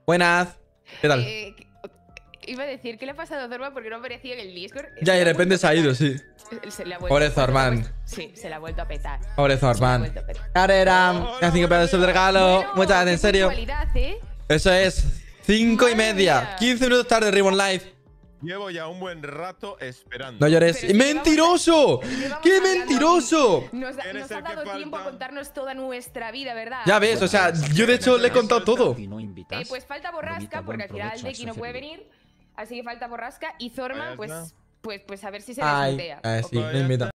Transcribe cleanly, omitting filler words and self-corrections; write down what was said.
Buenas. ¿Qué tal? Iba a decir, ¿qué le ha pasado a Zorba porque no aparecía en el Discord? Ya, y de repente se ha ido, sí. Pobre Zorban. Sí, se la ha vuelto a petar. Pobre Zorban. Carera, casi que pedazo de regalo. Bueno, Muchas gracias, en serio. ¿eh? Eso es. 5:30. Mía. 15 minutos tarde, Ribbon Live. Llevo ya un buen rato esperando. No llores. Pero es que ¡Mentiroso! llevamos ¡Qué hablando mentiroso! aquí. Nos Eres ha el que dado tiempo a falta. contarnos toda nuestra vida, ¿verdad? Ya ves, o sea, yo de hecho le he contado todo. Pues falta Borrasca, porque al final Deki no puede venir. Así que falta Borrasca y Zorma, Ahí está. pues a ver si se Ay, desmutea. sí, Ok, me ya invita. está.